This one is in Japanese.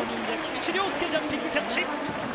忍者菊池涼介ジャンピングキャッチ。